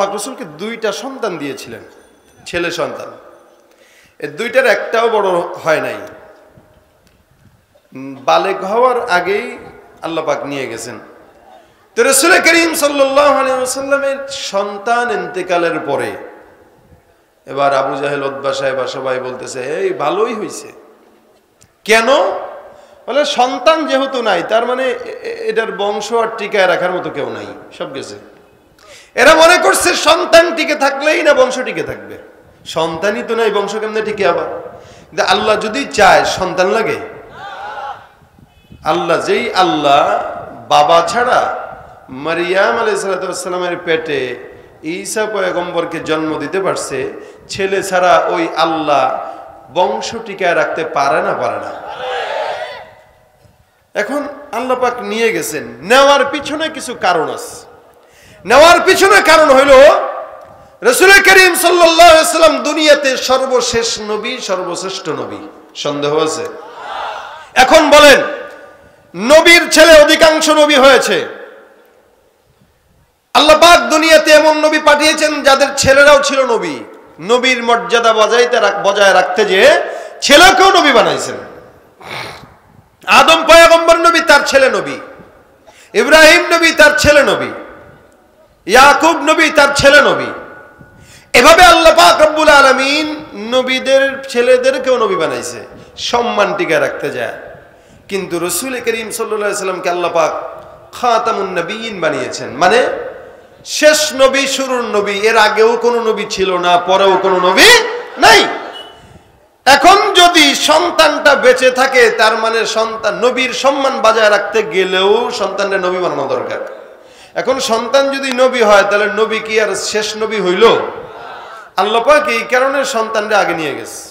পাক রাসূলকে দুইটা সন্তান দিয়েছিলেন, ছেলে সন্তান। এই দুইটার একটাও বড় হয় নাই, বালেগ হওয়ার আগেই আল্লাহ পাক নিয়ে গেছেন। তো রাসূল করিম সাল্লাল্লাহু আলাইহি ওয়াসাল্লামের সন্তান ইন্তেকালের পরে এবার আবু জাহেল, উতবা সাহেব সবাই বলতেছে এই ভালোই হয়েছে। কেন বলে সন্তান যেহেতু নাই, তার মানে এটার বংশ আর টিকায় রাখার মতো কেউ নাই, সব গেছে। এরা মনে করছে সন্তান টিকে থাকলেই না বংশ টিকে থাকবে, সন্তানই তো নাই, বংশ কেমনে টিকে আবার? কিন্তু আল্লাহ যদি চায় সন্তান লাগে? আল্লাহ যেই আল্লাহ বাবা ছাড়া মারিয়াম আলাইহিস সালামের পেটে ঈসা পয়গম্বরকে জন্ম দিতে পারছে, ছেলে ছাড়া ওই আল্লাহ বংশ টিকায় রাখতে পারে না? পারে না। এখন আল্লাহ পাক নিয়ে গেছেন, নেওয়ার পিছনে কিছু কারণ আছে। নেওয়ার পিছনে কারণ হইল রাসূল করিম সাল্লাল্লাহু আলাইহি ওয়াসাল্লাম দুনিয়াতে সর্বশেষ নবী, সর্বশ্রেষ্ঠ নবী, সন্দেহ আছে? এখন বলেন, নবীর ছেলে অধিকাংশ নবী হয়েছে, আল্লাহ পাক দুনিয়াতে এমন নবী পাঠিয়েছেন যাদের ছেলেরাও ছিল নবী। নবীর মর্যাদা বজায় রাখতে যে ছেলেকেও নবী বানাইছেন। আদম পয়গম্বর নবী, তার ছেলে নবী। ইব্রাহিম নবী, তার ছেলে নবী। ইয়াকুব নবী, তার ছেলে নবী। এভাবে আল্লাহ পাক রব্বুল আলামিন নবীদের ছেলেদেরকেও নবী বানাইছে, সম্মান টিকায় রাখতে যায়। কিন্তু রাসূল করিম সাল্লাল্লাহু আলাইহি ওয়াসাল্লামকে আল্লাহ পাক খাতামুন নবিয়্যিন বানিয়েছেন, মানে শেষ নবী, শুরুর নবী। এর আগেও কোনো নবী ছিল না, পরেও কোনো নবী নাই। এখন যদি সন্তানটা বেঁচে থাকে, তার মানে সন্তান নবীর সম্মান বজায় রাখতে গেলেও সন্তানটা নবী বানানো দরকার। এখন সন্তান যদি নবী হয়, তাহলে নবী কি আর শেষ নবী হইল? আল্লাহ পাক এই কারণে সন্তানটা আগে নিয়ে গেছে।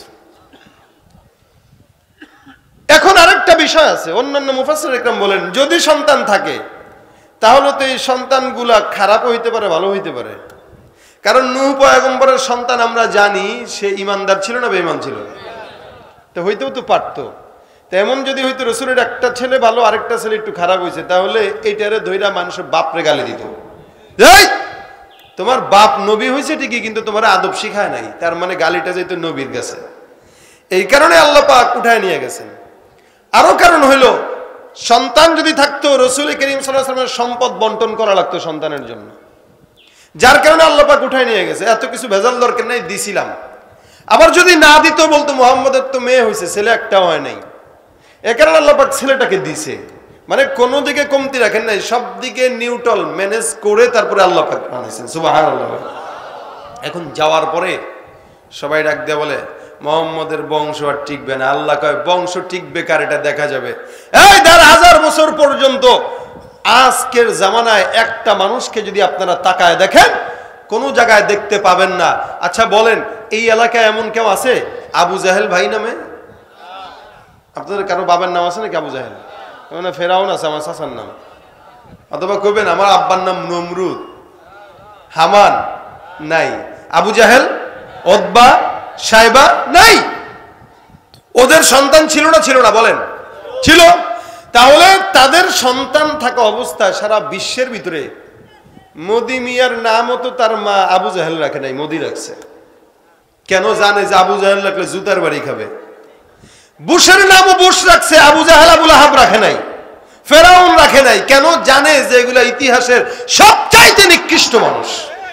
এখন আরেকটা বিষয় আছে, অন্যান্য মুফাসসির ইকরাম বলেন যদি সন্তান থাকে তাহলে তো এই সন্তানগুলা খারাপ হইতে পারে, ভালো হইতে পারে। কারণ নূহ পয়গম্বরের সন্তান আমরা জানি সে ঈমানদার ছিল না বেঈমান ছিল? তো হইতেও তো পারতো। তো এমন যদি হইতো রাসূলের একটা ছেলে ভালো, আরেকটা ছেলে একটু খারাপ হয়েছে, তাহলে এইটারে ধইরা মানুষের বাপরে গালি দিত, এই তোমার বাপ নবী হয়েছে ঠিকই, কিন্তু তোমার আদব শিখায় নাই, তার মানে গালিটা যেত নবীর কাছে। এই কারণে আল্লাহ পাক উঠায় নিয়ে গেছেন। আরো কারণ হইল, সন্তান যদি থাকতো রাসূল করিম সাল্লাল্লাহু আলাইহি ওয়াসাল্লামের সম্পদ বন্টন করা লাগতো সন্তানের জন্য, যার কারণে আল্লাহ পাক উঠায় নিয়ে গেছে। এত কিছু ভেজাল দরকার নাই, দিছিলাম। আবার যদি না দিত, বলতো মুহাম্মদের তো মেয়ে হয়েছে, ছেলে একটাও হয় নাই। এ কারণে আল্লাহ পাক ছেলেটাকে দিছে, মানে কোনো দিকে কমতি রাখেন নাই, সব দিকে নিউট্রাল ম্যানেজ করে তারপরে আল্লাহ পাক বানাইছেন। সুবহানাল্লাহ। এখন যাওয়ার পরে সবাই ডাক দিয়ে বলে মুহাম্মদের বংশ আর টিকবে না। আল্লাহ কয় বংশ টিকবে কার, এটা দেখা যাবে। এই ১,৫০০ বছর পর্যন্ত আজকের জামানায় একটা মানুষকে যদি আপনারা তাকায় দেখেন, কোন জায়গায় দেখতে পাবেন না। আচ্ছা বলেন, এই এলাকায় এমন কেউ আছে আবু জাহেল ভাই নামে? আপনাদের কারো বাবার নাম আছে নাকি আবু জাহেল? মানে ফেরাউন আছে আমার চাচার নাম, অথবা কইবেন আমার আব্বার নাম নমরুদ, হামান নাই। আবু জাহেল, উতবা, সাইবা নাই। ওদের সন্তান ছিল না? ছিল না? বলেন ছিল। তাহলে তাদের সন্তান থাকা অবস্থায় সারা বিশ্বের ভিতরে মোদি মিয়ার নামও তো তার মা আবু জাহেল রাখে নাই, মোদি রাখছে। কেন? জানে যে আবু জাহেল রাখলে জুতার বাড়ি খাবে। বুশের নামও বুশ রাখছে, আবু জাহেল আবুল আহাব রাখে নাই, ফেরাউন রাখে নাই। কেন? জানে যে এগুলা ইতিহাসের সবচাইতে নিকৃষ্ট মানুষ।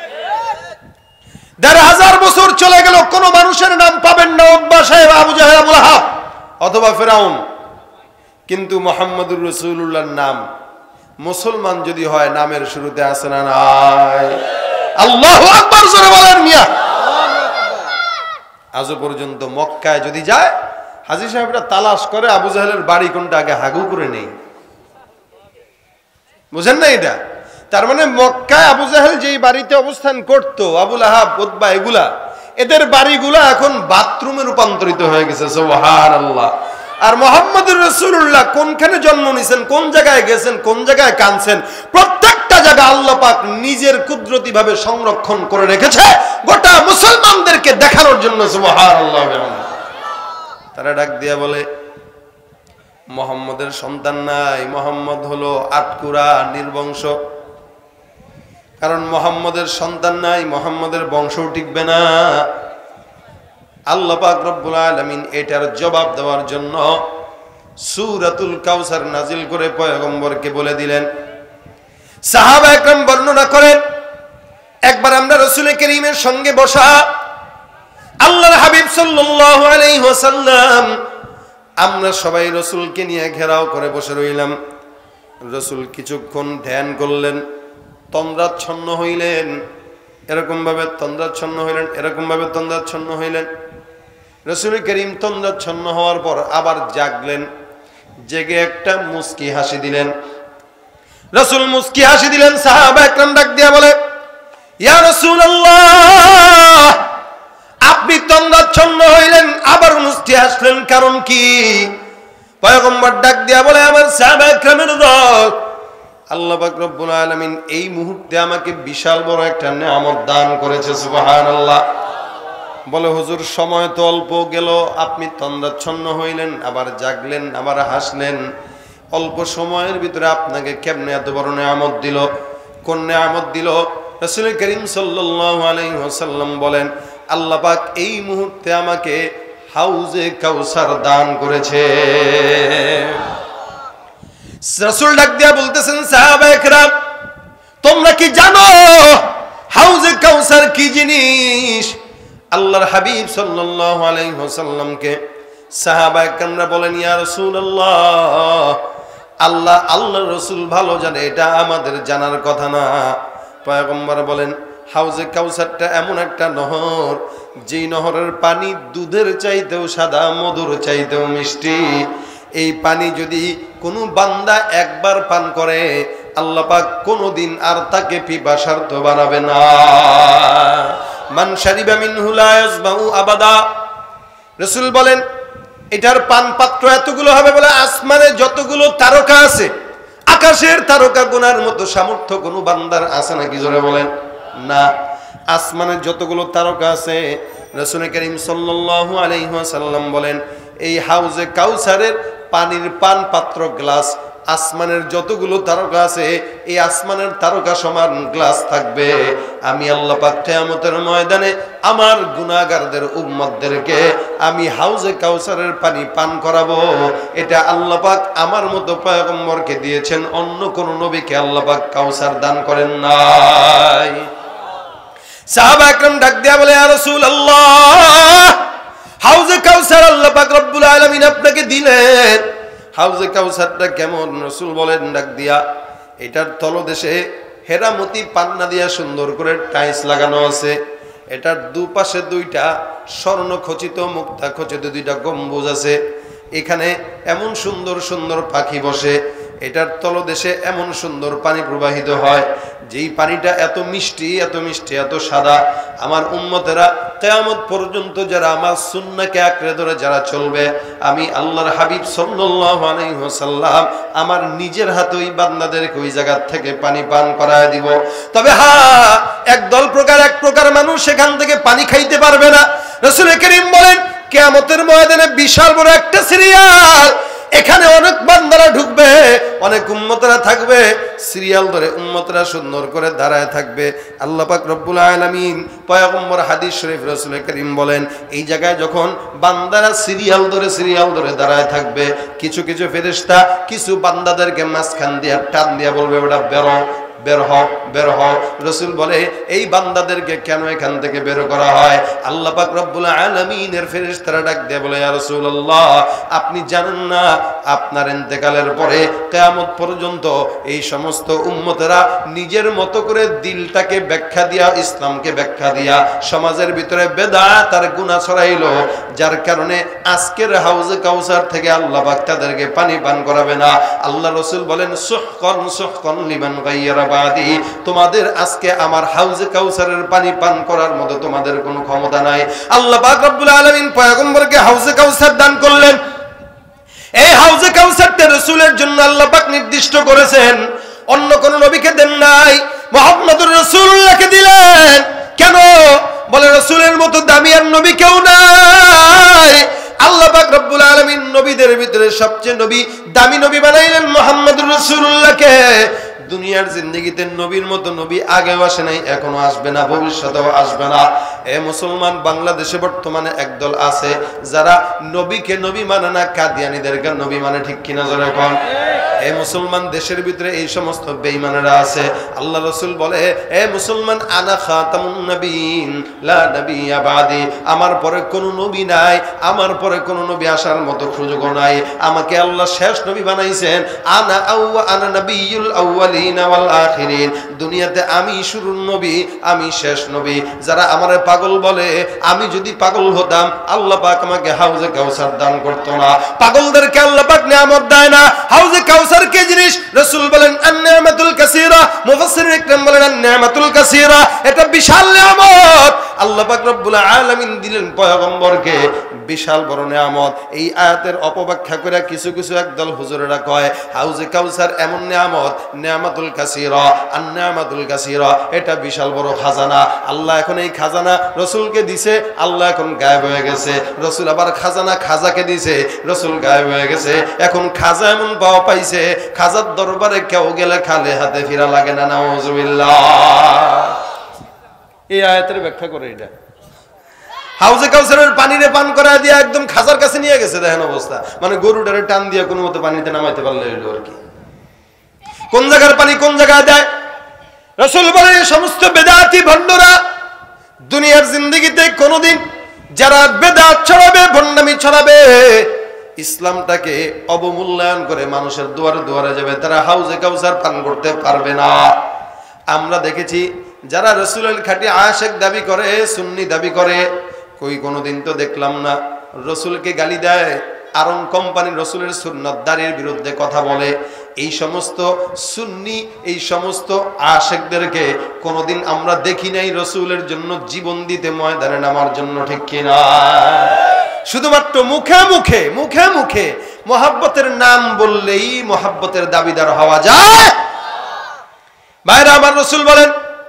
১,৫০০ বছর চলে গেল, কোন মানুষের নাম পাবেন না উতবা, সাহেব, আবু জাহেল, আবুল আহাব অথবা ফেরাউন। কিন্তু মুহাম্মদুর রাসূলুল্লাহর নাম মুসলমান যদি হয়, নামের শুরুতে আছে না নাই? আল্লাহু আকবার জোরে বলেন মিয়া। আজও পর্যন্ত মক্কায় যদি যায়, হাজী সাহেবরা তালাশ করে আবু জাহেলের বাড়ি কোনটা, আগে হাগু করে নেই। বুঝেন না এটা? তার মানে মক্কায় আবু জাহেল যেই বাড়িতে অবস্থান করত, আবুল আহাব, উতবা, এগুলা এদের বাড়িগুলা এখন বাথরুমে রূপান্তরিত হয়ে গেছে। সুবহানাল্লাহ। আর মুহাম্মদুর রাসূলুল্লাহ কোনখানে জন্ম নিয়েছেন, কোন জায়গায় গেছেন, কোন জায়গায় কানছেন, প্রত্যেকটা জায়গা আল্লাহ পাক নিজের কুদরতি ভাবে সংরক্ষণ করে রেখেছে গোটা মুসলমানদেরকে দেখানোর জন্য। সুবহানাল্লাহ। তারা ডাক দিয়া বলে মুহাম্মদের সন্তান নাই, মুহাম্মদ হলো আটকুরা, নির্বংশ। কারণ মুহাম্মদের সন্তান নাই, মুহাম্মদের বংশও টিকবে না। আল্লাহ পাক রব্বুল আলামিন এটার জবাব দেওয়ার জন্য সূরাতুল কাউসার নাজিল করে পয়গম্বরকে বলে দিলেন। সাহাবা একরাম বর্ণনা করেন, একবার আমরা রাসূল কারীমের সঙ্গে বসা, আল্লাহর হাবিব সাল্লাল্লাহু আলাইহি ওয়াসাল্লাম, আমরা সবাই রাসূলকে নিয়ে ঘেরাও করে বসে রইলাম। রাসূল কিছুক্ষণ ধ্যান করলেন, তন্দ্রাচ্ছন্ন হইলেন, এরকম ভাবে তন্দ্রাচ্ছন্ন হইলেন, এরকম ভাবে তন্দ্রাচ্ছন্ন হইলেন। রাসূল কারীম তন্দ্রাচ্ছন্ন হওয়ার পর আবার জাগলেন, জেগে একটা মুস্কি হাসি দিলেন। রাসূল মুস্কি হাসি দিলেন, সাহাবা একরাম ডাক দিয়া বলে, ইয়া রাসূলুল্লাহ, আপনি তন্দ্রাচ্ছন্ন হইলেন আবার মুস্কি হাসলেন, কারণ কি? পয়গম্বর ডাক দিয়া বলে, আমার সাহাবা একরামের দল, আল্লাহ পাক রব্বুল আলামিন এই মুহূর্তে আমাকে বিশাল বড় একটা নিয়ামত দান করেছে, সুবহানাল্লাহ। বলে, হুজুর সময় তো অল্প গেল, আপনি তন্দ্রাচ্ছন্ন হইলেন, আবার জাগলেন, আবার হাসলেন, অল্প সময়ের ভিতরে আপনাকে কেমনে এত বড় নিয়ামত দিল? কোন নিয়ামত দিল? রাসূল করিম সাল্লাল্লাহু আলাইহি ওয়াসাল্লাম বলেন, আল্লাহ পাক এই মুহূর্তে আমাকে হাউজে কাউসার দান করেছে। রাসূল ডাক দিয়া বলতেছেন, সাহাবা একরাম, তোমরা কি জানো হাউজে কাউসার কি জিনিস? আল্লাহর হাবিব সাল্লাল্লাহু আলাইহি ওয়াসাল্লামকে সাহাবা একরামরা বলেন, ইয়া রাসূলুল্লাহ, আল্লাহর রাসূল ভালো জানে, এটা আমাদের জানার কথা না। পয়গম্বর বলেন, হাউজে কাউসারটা এমন একটা নহর, যেই নহরের পানি দুধের চাইতেও সাদা, মধুর চাইতেও মিষ্টি। এই পানি যদি কোনো বান্দা একবার পান করে, আল্লাহ পাক কোনোদিন আর তাকে পিপাসার্ত বানাবে না। মান শারিবা মিনহু লা ইয়াজমাউ আবাদা। রাসূল বলেন, এটার পান পাত্র এতগুলো হবে বলে আসমানে যতগুলো তারকা আছে, আকাশের তারকা গোনার মতো সামর্থ্য কোনো বান্দার আছে নাকি? জোরে বলেন না। আসমানের যতগুলো তারকা আছে, রাসূল করিম সাল্লাল্লাহু আলাইহি ওয়াসাল্লাম বলেন, এই হাউজে কাউসারের পানির পান পাত্র গ্লাস আসমানের যতগুলো তারকা আছে, এই আসমানের তারকা সমান গ্লাস থাকবে। আমি আল্লাহ পাক কিয়ামতের ময়দানে আমার গুনাহগারদের উম্মতদেরকে আমি হাউজে কাউসারের পানি পান করাবো। এটা আল্লাহ পাক আমার মতো পয়গম্বরকে দিয়েছেন, অন্য কোন নবীকে আল্লাহ পাক কাউসার দান করেন নাই। সাহাবা একরাম ডাক দিয়া বলে, ইয়া রাসূলুল্লাহ, হাউজে কাউসার আল্লাহ পাক রব্বুল আলামিন আপনাকে দিলেন, হাউজে কাউসারটা কেমন? রাসূল বলেন ডাক দিয়া, এটার তলদেশে হেরামতি পান্না দিয়া সুন্দর করে টাইলস লাগানো আছে। এটার দুপাশে দুইটা স্বর্ণ খচিত মুক্তা খচিত দুইটা গম্বুজ আছে। এখানে এমন সুন্দর সুন্দর পাখি বসে। এটার তলদেশে এমন সুন্দর পানি প্রবাহিত হয়, যেই পানিটা এত মিষ্টি, এত মিষ্টি, এত সাদা। আমার উম্মতেরা কিয়ামত পর্যন্ত যারা আমার সুন্নাহকে আঁকড়ে ধরে যারা চলবে, আমি আল্লাহর হাবিব সাল্লাল্লাহু আলাইহি ওয়াসাল্লাম আমার নিজের হাতে ওই বান্দাদেরকে ওই জায়গা থেকে পানি পান করায় দিব। তবে হ্যাঁ, এক প্রকার মানুষ সেখান থেকে পানি খাইতে পারবে না। রাসূল করিম বলেন, কিয়ামতের ময়দানে বিশাল বড় একটা সিরিয়াল, এখানে অনেক বান্দারা ঢুকবে, অনেক উম্মতরা থাকবে, সিরিয়াল ধরে উম্মতরা সুন্দর করে দাঁড়ায় থাকবে। আল্লাহ পাক রব্বুল আলামিন পয়গম্বর হাদিস শরীফ রাসূল করিম বলেন, এই জায়গায় যখন বান্দারা সিরিয়াল ধরে দাঁড়ায় থাকবে, কিছু কিছু ফেরেশতা কিছু বান্দাদেরকে মাঝখান দিয়ে টান দিয়া বলবে, ওটা বেরো, বের হও, বের হও। রাসূল বলে, এই বান্দাদেরকে কেন এখান থেকে বের করা হয়? আল্লাহ পাক রব্বুল আলামিনের ফেরেশতারা ডাক দিয়ে বলে, ইয়া রাসূলুল্লাহ, আপনি জানেন না আপনার ইন্তেকালের পরে কিয়ামত পর্যন্ত এই সমস্ত উম্মতেরা নিজের মতো করে দিলটাকে ব্যাখ্যা দিয়া, ইসলামকে ব্যাখ্যা দিয়া সমাজের ভিতরে বেদাত আর গুনাহ ছড়াইলো, যার কারণে আজকের হাউজে কাউসার থেকে আল্লাহ পাক তাদেরকে পানি পান করাবে না। আল্লাহ রাসূল বলেন, সুহকান সুহকান লিমান গায়্যারা বাদি, তোমাদের আজকে আমার হাউজে কাউসারের পানি পান করার মতো তোমাদের কোনো ক্ষমতা নাই। আল্লাহ পাক রব্বুল আলামিন পয়গম্বরকে হাউজে কাউসার দান করলেন। এই হাউজে কাউসারটা রাসূলের জন্য আল্লাহ পাক নির্দিষ্ট করেছেন, অন্য কোন নবীকে দেন নাই, মুহাম্মদুর রাসূলুল্লাহকে দিলেন। কেন? বলে, রাসূলের মতো দামি আর নবী কেউ নাই। আল্লাহ পাক রব্বুল আলামিন নবীদের ভিতরে সবচেয়ে দামি নবী বানাইলেন মুহাম্মদুর রাসূলুল্লাহকে। দুনিয়ার জিন্দেগিতে নবীর মতো নবী আগেও আসে নাই, এখনো আসবে না, ভবিষ্যতেও আসবে না। এ মুসলমান, বাংলাদেশে বর্তমানে একদল আছে যারা নবীকে নবী মানে না, কাদিয়ানীদেরকে নবী মানে, ঠিক কিনা জোরে কোন? এ মুসলমান, দেশের ভিতরে এই সমস্ত বেঈমানেরা আছে। আল্লাহ রাসূল বলে, এ মুসলমান, আনা খাতামুন নবীন লা নাবিয়্যা বাদি, আমার পরে কোনো নবী নাই, আমার পরে কোনো নবী আসার মতো সুযোগ নাই, আমাকে আল্লাহ শেষ নবী বানাইছেন। আনা নবিয়্যুল আউয়ালিন ওয়াল আখিরিন, দুনিয়াতে আমি শুরুর নবী, আমি শেষ নবী। যারা আমারে পাগল বলে, আমি যদি পাগল হতাম আল্লাহ পাক আমাকে হাউজে কাউসার দান করতো না। পাগলদেরকে আল্লাহ পাক নিয়ামত দেয় না। হাউজে কাউসার কি জিনিস? রাসূল বলেন আন-নি'মাতুল কাসীরা, মুফাসসিরিন ইকরাম বলেন আন-নি'মাতুল কাসীরা, এটা বিশাল নিয়ামত আল্লাহ পাক রব্বুল আলামিন দিলেন পয়গম্বরকে, বিশাল বড় নিয়ামত। এই আয়াতের অপব্যাখ্যা করে কিছু কিছু একদল হুজুরেরা কয় হাউজে কাউসার এমন নিয়ামত, নিয়ামাতুল কাসীরা, আন-নি'মাতুল কাসীরা, এটা বিশাল বড় খাজানা। আল্লাহ এখন এই খাজানা রাসূলকে দিছে, আল্লাহ এখন গায়েব হয়ে গেছে। রাসূল আবার খাজানা খাজাকে দিছে, রাসূল গায়েব হয়ে গেছে। এখন খাজা এমন পাওয়া পাইছে, খাজার দরবারে কেউ গেলে খালি হাতে ফিরা লাগে না। নাউযুবিল্লাহ। এই আয়াতের ব্যাখ্যা করে এটা হাউজে কাউসারের পানিরে পান করা দিয়ে একদম খাজার কাছে নিয়ে গেছে। দেখেন অবস্থা, মানে গরুটারে টান দিয়ে কোনো মতো পানিতে নামাইতে পারলে হইলো আর কি। কোন জায়গার পানি কোন জায়গায় দেয়? রাসূল বলেন এই সমস্ত বেদাতি ভণ্ডরা দুনিয়ার জিন্দেগিতে কোনোদিন যারা বেদাত ছড়াবে, ভণ্ডামি ছড়াবে, ইসলামটাকে অবমূল্যায়ন করে মানুষের দুয়ারে দুয়ারে যাবে, তারা হাউজে কাউসার পান করতে পারবে না। আমরা দেখেছি যারা রাসূলের খাঁটি আশিক দাবি করে, সুন্নি দাবি করে, কই কোনোদিন তো দেখলাম না রাসূলকে গালি দেয়, আরং কোম্পানির রাসূলের সুন্নাত দাঁড়ির বিরুদ্ধে কথা বলে। এই সমস্ত সুন্নি, এই সমস্ত আশিকদেরকে কোনোদিন আমরা দেখি নাই রাসূলের জন্য জীবন দিতে, ময়দানে নামার জন্য, ঠিক কিনা? শুধুমাত্র মুখে মুখে মুখে মুখে মহাব্বতের নাম বললেই মহাব্বতের দাবিদার হওয়া যায়। ভাইরা আমার, রাসূল বলেন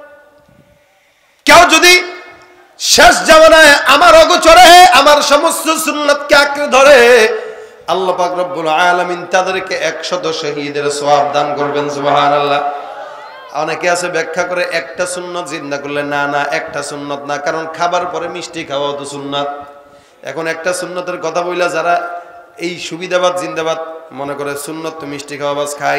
কেউ যদি শেষ জামানায় আমার অগোচরে আমার সমস্ত সুন্নাতকে আঁকড়ে ধরে, আল্লাহ পাক রব্বুল আলামিন তাদেরকে 100 শহীদের সওয়াব দান করবেন। সুবহানাল্লাহ। অনেকে আছে ব্যাখ্যা করে একটা সুন্নাত জিন্দা করলে, না না, একটা সুন্নাত না, কারণ খাবার পরে মিষ্টি খাওয়া তো সুন্নাত। এখন একটা সুন্নতের কথা বইলা যারা এই সুবিধাবাদ জিন্দাবাদ মনে করে, সুন্নত তো মিষ্টি খাওয়া বাস খাই।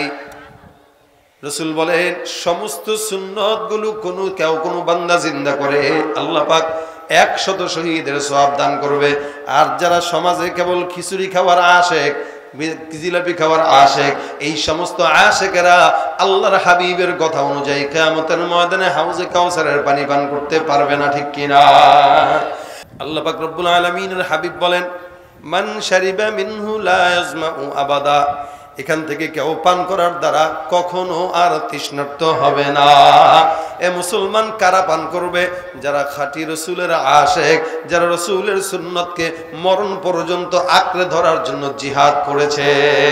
রাসূল বলেন সমস্ত সুন্নত গুলো কেউ কোনো বান্দা জিন্দা করে, আল্লাহ পাক 100 শহীদের সওয়াব দান করবে। আর যারা সমাজে কেবল খিচুড়ি খাওয়ার আশেক, জিলাপি খাওয়ার আশেক, এই সমস্ত আশেকেরা আল্লাহর হাবিবের কথা অনুযায়ী কিয়ামতের ময়দানে হাউজে কাউসারের পানি পান করতে পারবে না, ঠিক কিনা? আল্লাহ পাক রব্বুল আলামিনের হাবিব বলেন মান শারিবা মিনহু লা ইয়াজমাউ আবাদা, এখান থেকে কেউ পান করার দ্বারা কখনো আর তৃষ্ণার্ত হবে না। এ মুসলমান, কারা পান করবে? যারা খাঁটি রাসূলের আশিক, যারা রাসূলের সুন্নতকে মরণ পর্যন্ত আঁকড়ে ধরার জন্য জিহাদ করেছে।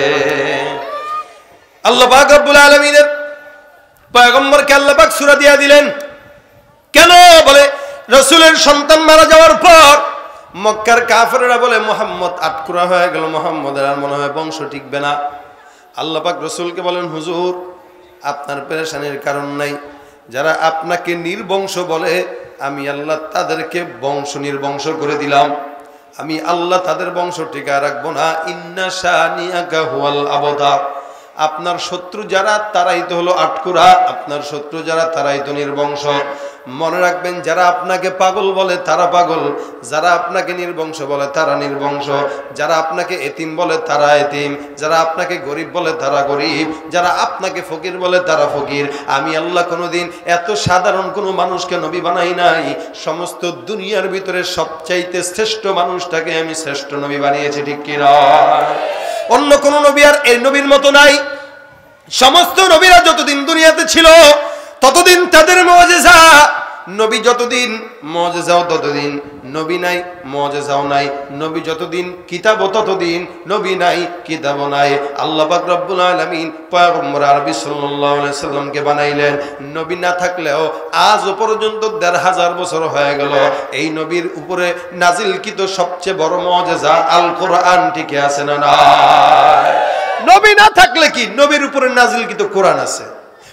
আল্লাহ পাক রব্বুল আলামিনের পয়গম্বরকে আল্লাহ পাক সূরা দিয়া দিলেন। কেন? বলে রাসূলের সন্তান মারা যাওয়ার পর মক্কার কাফেররা বলে মুহাম্মদ আটকুরা হয়ে গেল, মুহাম্মদের আর মনে হয় বংশ টিকবে না। আল্লাহ পাক রাসূলকে বলেন, হুজুর আপনার পেরেশানির কারণ নাই, যারা আপনাকে নির্বংশ বলে আমি আল্লাহ তাদেরকে বংশ নির্বংশ করে দিলাম, আমি আল্লাহ তাদের বংশ টিকায় রাখবো না। ইন্না শানিয়াকা হুয়াল আবতার, আপনার শত্রু যারা তারাই তো হলো আটকুরা, আপনার শত্রু যারা তারাই তো নির্বংশ। মনে রাখবেন, যারা আপনাকে পাগল বলে তারা পাগল, যারা আপনাকে নির্বংশ বলে তারা নির্বংশ, যারা আপনাকে এতিম বলে তারা এতিম, যারা আপনাকে গরিব বলে তারা গরিব, যারা আপনাকে ফকির বলে তারা ফকির। আমি আল্লাহ কোনোদিন এত সাধারণ কোনো মানুষকে নবী বানাই নাই, সমস্ত দুনিয়ার ভিতরে সবচাইতে শ্রেষ্ঠ মানুষটাকে আমি শ্রেষ্ঠ নবী বানিয়েছি, ঠিক কিনা? অন্য কোন নবী আর এই নবীর মতো নাই। সমস্ত নবীরা যতদিন দুনিয়াতে ছিল ততদিন তাদের মুজিজা, নবী যতদিন মুজিজাও ততদিন, নবী নাই মুজিজাও নাই, নবী যতদিন কিতাবও ততদিন, নবী নাই কিতাবও নাই। আল্লাহ পাক রব্বুল আলামিন পয়গম্বর আরবি সাল্লাল্লাহু আলাইহি সাল্লামকে বানাইলেন। নবী না থাকলেও আজও পর্যন্ত ১৫০০ বছর হয়ে গেল এই নবীর উপরে নাজিলকৃত সবচেয়ে বড় মুজিজা আল কোরআন টিকে আছে না? না, নবী না থাকলে কি নবীর উপরে নাজিলকৃত কোরআন আছে।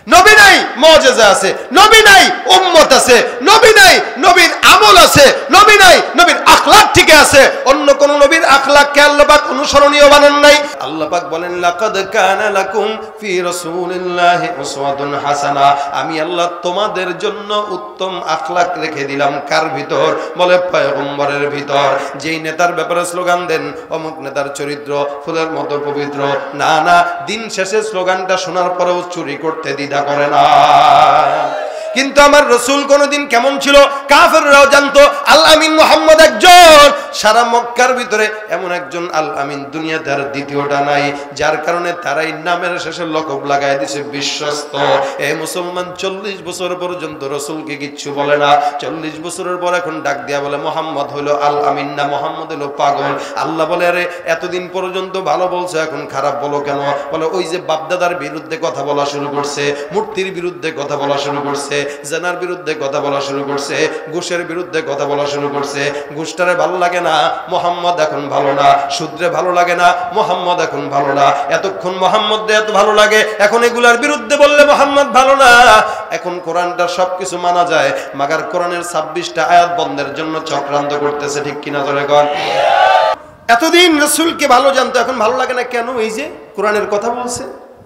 নবী নাই মুজিজা আছে, নবী নাই উম্মত আছে, নবী নাই নবীর আমল আছে, নবী নাই নবীর আখলাক ঠিক আছে। অন্য কোন নবীর আখলাককে আল্লাহ পাক অনুসরণীয় বানান নাই। আল্লাহ পাক বলেন লাকাদ কানা লাকুম ফি রাসূলিল্লাহি উসওয়াতুন হাসানাহ, আমি আল্লাহ তোমাদের জন্য উত্তম আখলাক রেখে দিলাম। কার ভিতর? বলে পয়গম্বরের ভিতর। যেই নেতার ব্যাপারে স্লোগান দেন অমুক নেতার চরিত্র ফুলের মতো পবিত্র, না না, দিন শেষে স্লোগানটা শোনার পরেও চুরি করতে দ্বিধা করে না। কিন্তু আমার রসুল কোনদিন কেমন ছিল কাফেররাও জানতো আল আমিন মুহাম্মদ একজন। সারা মক্কার ভিতরে এমন একজন আল আমিন দুনিয়াতে আর দ্বিতীয়টা নাই, যার কারণে তারাই নামের শেষে লকব লাগায় দিছে বিশ্বস্ত। এই মুসলমান 40 বছর পর্যন্ত রসুলকে কিচ্ছু বলে না, 40 বছরের পর এখন ডাক দিয়া বলে মোহাম্মদ হইলো আল আমিন না, মোহাম্মদ হইলো পাগল। আল্লাহ বলে আরে এতদিন পর্যন্ত ভালো বলছো এখন খারাপ বলো কেন? বলে ওই যে বাপদাদার বিরুদ্ধে কথা বলা শুরু করছে, মূর্তির বিরুদ্ধে কথা বলা শুরু করছে, জানার বিরুদ্ধে কথা বলা শুরু করছে, ঘুষের বিরুদ্ধে কথা বলা শুরু করছে। ঘুষটারে ভালো লাগে না, মোহাম্মদ এখন ভালো না। সূত্রে ভালো লাগে না, মোহাম্মদ এখন ভালো না। এতক্ষণ মোহাম্মদ এত ভালো লাগে, এখন এগুলার বিরুদ্ধে বললে মোহাম্মদ ভালো না। এখন কোরআনটা সবকিছু মানা যায়, মাগার কোরআনের 26টা আয়াত বন্ধের জন্য চক্রান্ত করতেছে, ঠিক কিনা জোরে কর। এতদিন রাসূলকে ভালো জানতো, এখন ভালো লাগে না কেন? এই যে কোরআনের কথা বলছে,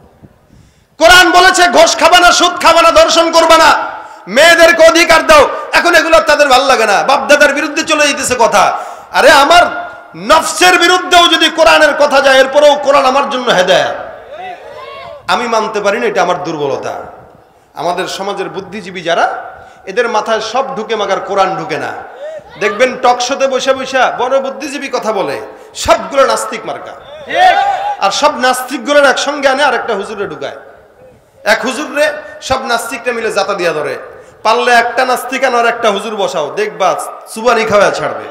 কোরআন বলেছে ঘোষ খাবা না, সুদ খাবা না, দর্শন করবা না, মেয়েদেরকে অধিকার দাও। এখন এগুলো তাদের ভালো লাগে না, বাপদাদার বিরুদ্ধে চলে যেতেছে কথা। আরে আমার নফসের বিরুদ্ধেও যদি কোরআনের কথা যায়, এরপরেও কোরআন আমার জন্য হেদায়েত। আমি মানতে পারি না, এটা আমার দুর্বলতা। আমাদের সমাজের বুদ্ধিজীবী যারা, এদের মাথায় সব ঢুকে মাগার কোরআন ঢুকে না। দেখবেন টকশোতে বসে বসে বড় বুদ্ধিজীবী কথা বলে, সবগুলো নাস্তিক মার্কা। আর সব নাস্তিকগুলোর একসঙ্গে আনে আর একটা হুজুরে ঢুকায়। এক হুজুরে সব নাস্তিকটা মিলে জাতা দিয়া ধরে। পারলে একটা নাস্তিক আনার একটা হুজুর বসাও, দেখবা সুবানি খাওয়া ছাড়বে।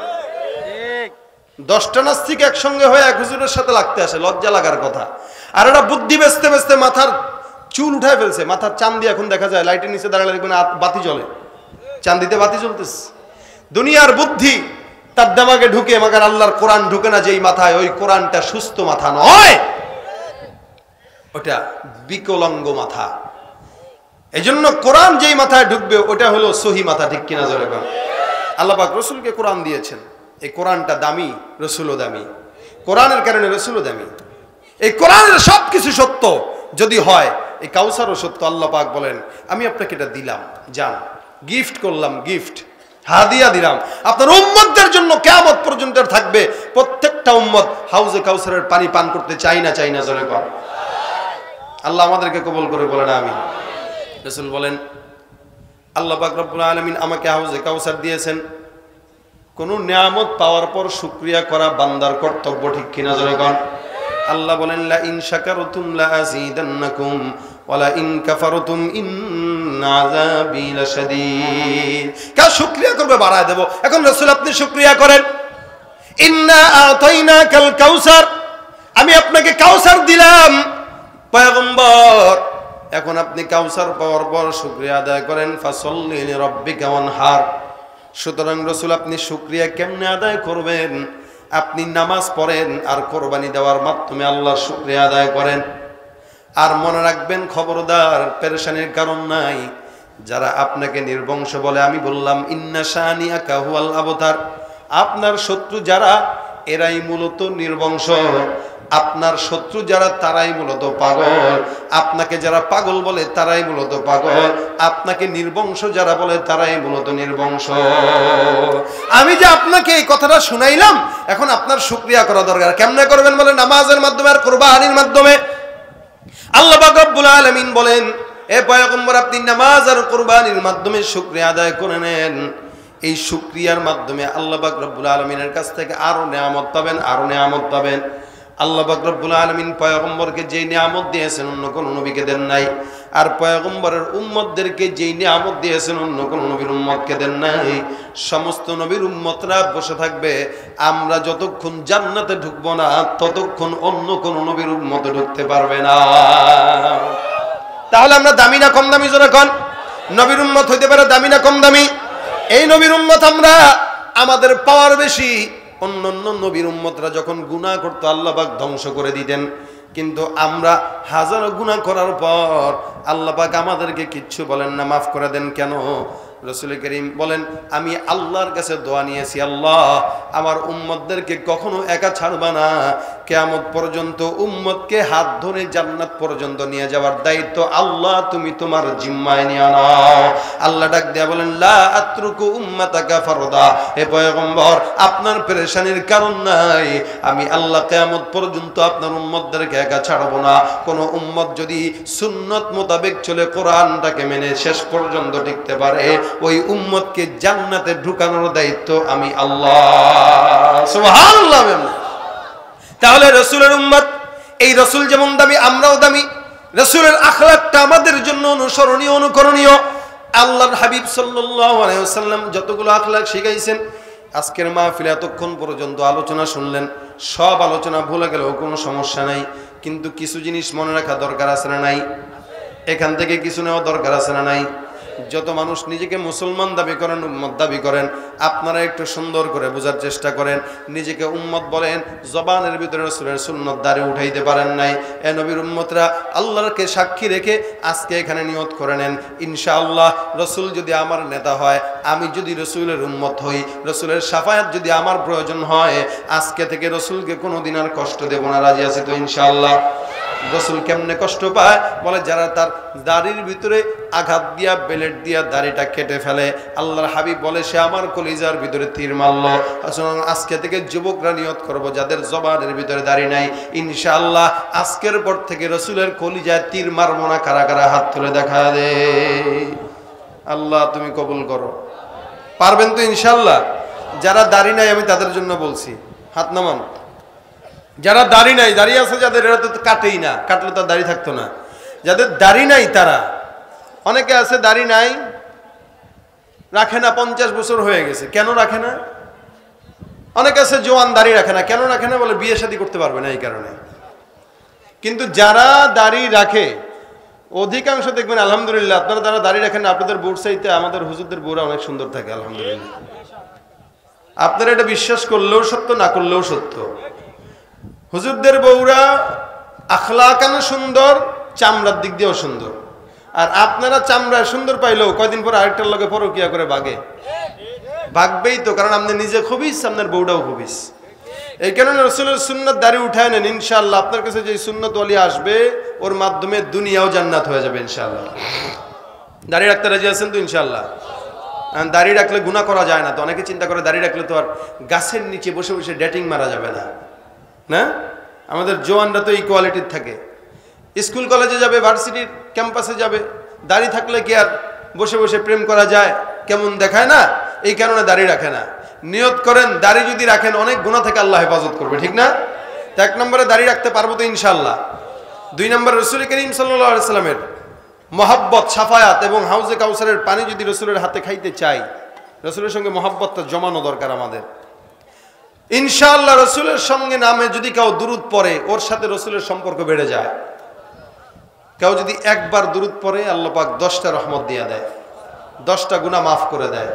10টা নাস্তিক একসঙ্গে হয়ে এক হুজুরের সাথে লাগতে আসে, লজ্জা লাগার কথা। আর এটা বুদ্ধি বেচতে বেচতে মাথার চুল উঠায় ফেলছে, মাথার চান্দি এখন দেখা যায় লাইটের নিচে দাঁড়ালে কোনো বাতি জ্বলে, চান্দিতে বাতি জ্বলতেছে। দুনিয়ার বুদ্ধি তার দামাগে ঢুকে, মাগার আল্লাহর কোরআন ঢুকে না যেই মাথায়, ওই কোরআনটা সুস্থ মাথা নয়, ওটা বিকলাঙ্গ মাথা। এই জন্য কোরআন যেই মাথায় ঢুকবে ওটা হলো সহি মাথা, ঠিক কিনা জোরে বলেন। আল্লাহ পাক রসুলকে কোরআন দিয়েছেন, এই কোরআনটা দামি, রসুলও দামি, কোরআনের কারণে রসুলও দামি। এই কোরআনের সবকিছু সত্য যদি হয়, এই কাউসারও সত্য। আল্লাহ পাক বলেন আমি আপনাকে এটা দিলাম, যান, গিফট করলাম, গিফট হাদিয়া দিলাম আপনার উম্মতদের জন্য, কিয়ামত পর্যন্ত থাকবে। প্রত্যেকটা উম্মত হাউজে কাউসারের পানি পান করতে চাই না, চাই না, জোরে কর। আল্লাহ আমাদেরকে কবুল করে বলেন আমিন। রাসূল বলেন আল্লাহ পাক রব্বুল আলামিন আমাকে হাউজে কাউসার দিয়েছেন। কোন নিয়ামত পাওয়ার পর শুকরিয়া করা বান্দার কর্তব্য, ঠিক কিনা জোরে কর। আল্লাহ বলেন লা ইন শাকারতুম লা আযীদান্নাকুম ওয়া লা ইন কাফারতুম ইন্না আযাবি লাশাদীদ। কা শুকরিয়া করবে বাড়ায় দেব। এখন রাসূল আপনি শুকরিয়া করেন, ইন্না আতাইনাকাল কাউসার, আমি আপনাকে কাউসার দিলাম পয়গম্বর। এখন আপনি কাউসার পাওয়ার পর শুকরিয়া আদায় করেন, ফাসাল্লি লিরাব্বিকা ওয়ানহার। সুতরাং রাসূল আপনি শুকরিয়া কেমনে আদায় করবেন? আপনি নামাজ পড়েন আর কোরবানি দেওয়ার মাধ্যমে আল্লাহর শুকরিয়া আদায় করেন। আর মনে রাখবেন, খবরদার পেরেশানির কারণ নাই। যারা আপনাকে নির্বংশ বলে, আমি বললাম ইন্না শানিয়াকা হুয়াল আবতার, আপনার শত্রু যারা এরাই মূলত নির্বংশ। আপনার শত্রু যারা তারাই মূলত পাগল। আপনাকে যারা পাগল বলে তারাই মূলত পাগল। আপনাকে নির্বংশ যারা বলে তারাই মূলত নির্বংশ। আমি যে আপনাকে এই কথাটা শুনাইলাম, এখন আপনার শুকরিয়া করা দরকার। কেমনে করবেন বলে? নামাজের মাধ্যমে আর কুরবানির মাধ্যমে। আল্লাহ পাক রব্বুল আলামিন বলেন এ পয়গম্বর আপনি নামাজ আর কুরবানির মাধ্যমে শুকরিয়া আদায় করে নেন। এই শুকরিয়ার মাধ্যমে আল্লাহ পাক রব্বুল আলামিনের কাছ থেকে আরো নিয়ামত পাবেন, আরো নিয়ামত পাবেন। আল্লাহ পাক রব্বুল আলামিন পয়গম্বরকে যেই নিয়ামত দিয়েছেন অন্য কোন নবীকে দেন নাই, আর পয়গম্বরের উম্মতদেরকে যেই নিয়ামত দিয়েছেন অন্য কোন নবীর উম্মতকে দেন নাই। সমস্ত নবীর উম্মতরা বসে থাকবে, আমরা যতক্ষণ জান্নাতে ঢুকবো না ততক্ষণ অন্য কোন নবীর উম্মতে ঢুকতে পারবে না। তাহলে আমরা দামি না কম দামি? জোরে কোন। নবীর উম্মত হইতে পারে দামি না কম দামি? এই নবীর উম্মত আমরা, আমাদের পাওয়ার বেশি। অন্যান্য নবীর উম্মতরা যখন গুনাহ করতো আল্লাহ পাক ধ্বংস করে দিতেন। কিন্তু আমরা হাজারো গুনাহ করার পর আল্লাহ পাক আমাদেরকে কিচ্ছু বলেন না, মাফ করে দেন কেন? রাসূল করিম বলেন, আমি আল্লাহর কাছে দোয়া নিয়েছি, আল্লাহ আমার উম্মতদেরকে কখনো একা ছাড়বা না, কিয়ামত পর্যন্ত উম্মতকে হাত ধরে জান্নাত পর্যন্ত নিয়ে যাওয়ার দায়িত্ব আল্লাহ তুমি তোমার জিম্মায় নিয়ে নাও। আল্লাহ ডাক দেয়া বলেন, লা আতরুকু উম্মাতাকা ফারদা, হে পয়গম্বর আপনার পেরেশানির কারণ নাই, আমি আল্লাহ কিয়ামত পর্যন্ত আপনার উম্মতদেরকে একা ছাড়বো না। কোন উম্মত যদি সুন্নত মোতাবেক চলে কোরআনটাকে মেনে শেষ পর্যন্ত টিকতে পারে, ওই উম্মতকে জান্নাতে ঢুকানোর দায়িত্ব আমি আল্লাহ। সুবহানাল্লাহ। তাহলে রাসূলের উম্মত, এই রাসূল যেমন দামি আমরাও দামি, রাসূলের আখলাকটা আমাদের জন্য অনুসরণীয় অনুকরণীয়। আল্লাহর হাবিব সাল্লাল্লাহু আলাইহি ওয়াসাল্লাম যতগুলো আখলাক শিখাইছেন, আজকের মাহফিলে এতক্ষণ পর্যন্ত আলোচনা শুনলেন, সব আলোচনা ভুলে গেলেও কোনো সমস্যা নাই, কিন্তু কিছু জিনিস মনে রাখা দরকার আছে না নাই? এখান থেকে কিছু নেওয়া দরকার আছে না নাই? যত মানুষ নিজেকে মুসলমান দাবি করেন, উম্মত দাবি করেন, আপনারা একটু সুন্দর করে বোঝার চেষ্টা করেন। নিজেকে উম্মত বলেন, জবানের ভিতরে রাসূলের সুন্নাত দাঁড়ি উঠাইতে পারেন নাই। এ নবীর উম্মতরা, আল্লাহকে সাক্ষী রেখে আজকে এখানে নিয়ত করে নেন, ইনশাআল্লাহ রাসূল যদি আমার নেতা হয়, আমি যদি রাসূলের উম্মত হই, রাসূলের শাফায়াত যদি আমার প্রয়োজন হয়, আজকে থেকে রাসূলকে কোনোদিন আর কষ্ট দেব না। রাজি আছি তো ইনশাআল্লাহ? রাসূল কেমনে কষ্ট পায়? বলে, যারা তার দাড়ির ভিতরে আঘাত দিয়া, বেলেট দিয়া দাড়িটা কেটে ফেলে, আল্লাহর হাবিব বলে সে আমার কলিজার ভিতরে তীর মারলো। আজকে থেকে যুবকরা নিয়ত করবো, যাদের জবানের ভিতরে দাড়ি নাই, ইনশাআল্লাহ আজকের পর থেকে রাসূলের কলিজায় তীর মারবো না। কারা কারা হাত তুলে দেখা দে। আল্লাহ তুমি কবুল করো। পারবেন তো ইনশাআল্লাহ? যারা দাড়ি নাই আমি তাদের জন্য বলছি, হাত নামান। যারা দাড়ি নাই, দাড়ি আছে যাদের, এরা তো কাটেই না, কাটলে তো দাড়ি থাকতো না। যাদের দাড়ি নাই তারা, অনেকে আছে দাড়ি নাই, রাখে না, 50 বছর হয়ে গেছে, কেন রাখে না? অনেকে আছে জোয়ান, দাড়ি রাখে না, কেন রাখে না? বলে বিয়ে শাদী করতে পারবে না এই কারণে। কিন্তু যারা দাড়ি রাখে, অধিকাংশ দেখবেন আলহামদুলিল্লাহ, আপনারা যারা দাড়ি রাখেন না, আপনাদের বউর চাইতে আমাদের হুজুরদের বউরা অনেক সুন্দর থাকে আলহামদুলিল্লাহ। আপনারা এটা বিশ্বাস করলেও সত্য, না করলেও সত্য। হুজুরদের বউরা আখলাকানো সুন্দর, চামড়ার দিক দিয়েও সুন্দর। আর আপনারা চামড়া সুন্দর পাইলেও কয়দিন পর আরেকটার লগে পরকিয়া করে ভাগে, ভাগবেই তো, কারণ আপনি নিজে খবিস, আপনার বউটাও খবিস। এই কারণে রাসূলের সুন্নাত দাড়ি উঠায় নেন, ইনশাআল্লাহ আপনার কাছে যে সুন্নাত ওয়ালি আসবে, ওর মাধ্যমে দুনিয়াও জান্নাত হয়ে যাবে ইনশাআল্লাহ। দাড়ি রাখতে রাজি আছেন তো ইনশাআল্লাহ? দাড়ি রাখলে গুনাহ করা যায় না তো। অনেকে চিন্তা করে দাড়ি রাখলে তো আর গাছের নিচে বসে বসে ডেটিং মারা যাবে না, না? আমাদের জওয়ানরা তো এই কোয়ালিটির থাকে, স্কুল কলেজে যাবে, ভার্সিটির ক্যাম্পাসে যাবে, দাড়ি থাকলে কি আর বসে বসে প্রেম করা যায়? কেমন দেখায় না? এই কারণে দাড়ি রাখে না। নিয়ত করেন, দাড়ি যদি রাখেন অনেক গুনাহ থেকে আল্লাহ হেফাজত করবে, ঠিক না? তো 1 নম্বরে দাড়ি রাখতে পারবো তো ইনশাআল্লাহ। 2 নম্বরে রাসূল করিম সাল্লাল্লাহু আলাইহি সাল্লামের মহব্বত, শাফায়াত এবং হাউজে কাউসারের পানি যদি রাসূলের হাতে খাইতে চাই, রাসূলের সঙ্গে মহব্বতটা জমানো দরকার আমাদের। ইনশাআল্লাহ রাসূলের সঙ্গে নামে যদি কেউ দুরূদ পড়ে, ওর সাথে রাসূলের সম্পর্ক বেড়ে যায়। কেউ যদি একবার দুরূদ পড়ে, আল্লাহ পাক 10টা রহমত দিয়ে দেয়, 10টা গুনাহ মাফ করে দেয়।